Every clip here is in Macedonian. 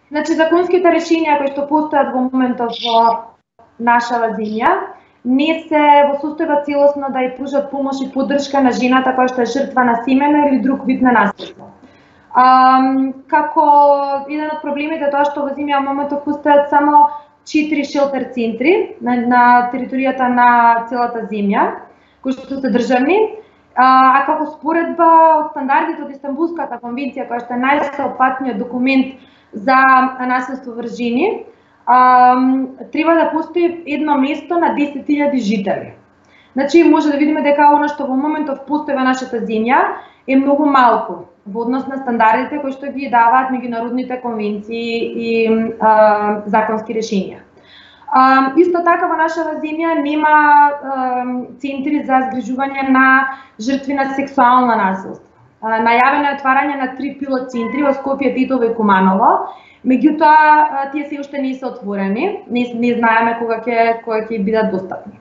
Значи, законските решенија кои што постојат во моментот во нашава земја не се во состојба целосно да ја пружат помош и поддршка на жената која што е жртва на семено или друг вид на насилство. Како еден од проблемите тоа што во земја во моментот постојат само 4 шелтер центри на територијата на целата земја, кои што се државни, а како споредба од стандардите од Истанбулската конвенција, која што е најсеопфатниот документ за насилство врз жени, треба да постои едно место на 10.000 жители. Значи, може да видиме дека она што во моментов постои во нашата земја е многу малку во однос на стандардите кои што ги даваат меѓународните конвенции и законски решенија. Исто така во нашата земја нема центри за згрижување на жртви на сексуално насилство. Најавено е отварање на 3 пилот центри во Скопје, Тетово и Куманово, меѓутоа тие се уште не се отворени, не знаеме кога ќе бидат достапни.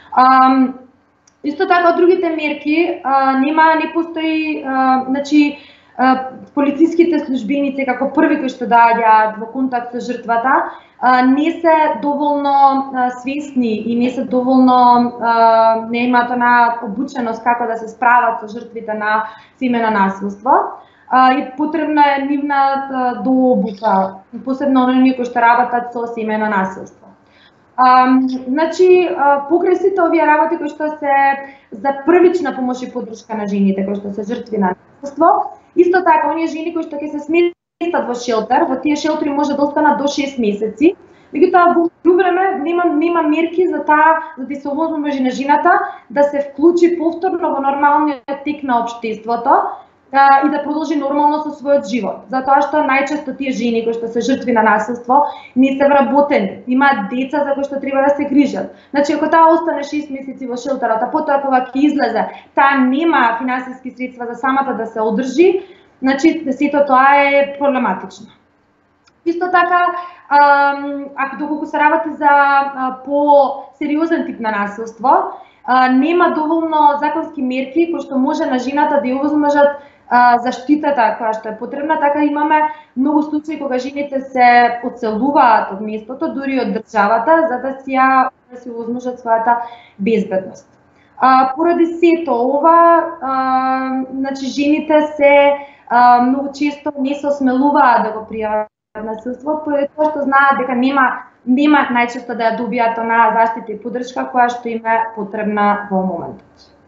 Исто така од другите мерки не постои, значи полициските службеници како први кои што доаѓаат во контакт со жртвата не се доволно свесни и не се доволно не имаат она обученост како да се справат со жртвите на семено насилство. И потребна е нивна дообука, посебно оние кои што работат со семено насилство. Значи, покрај сите овие работи кои што се за првична помош и поддршка на жените кои што се жртви на насилство, исто така оние жени кои што ќе се сместат во шелтер, во тие шелтери може да останат до 6 месеци, меѓутоа во време нема мерки за да се овозможи на жената да се вклучи повторно во нормалниот тек на општеството и да продолжи нормално со својот живот. Затоа што најчесто тие жени кои што се жртви на насилство не се вработени, имаат деца за кои што треба да се грижат. Значи, ако таа остане 6 месеци во шелтерот, а потоа кога ќе излезе, таа нема финансиски средства за самата да се одржи, значи сето тоа е проблематично. Исто така, доколку се работи за по-сериозен тип на насилство, нема доволно законски мерки кои што може на жената да ја овозможат заштитата која што е потребна, така имаме многу случаи кога жените се одселуваат од местото, дури од државата, за да си овозможат својата безбедност. Поради сето ова, значи жените се многу често не се осмелуваат да го пријават насилство, поради тоа што знаат дека нема најчесто да ја добијат онаа заштита и поддршка која што им е потребна во моментот.